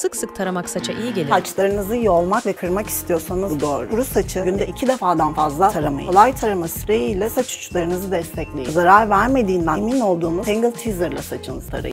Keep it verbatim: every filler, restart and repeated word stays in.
Sık sık taramak saça iyi gelir. Saçlarınızı yolmak ve kırmak istiyorsanız bu doğru. Kuru saçı günde iki defadan fazla taramayın. Kolay tarama spreyi ile saç uçlarınızı destekleyin. Zarar vermediğinden emin olduğunuz Tangle Teaser ile saçınızı tarayın.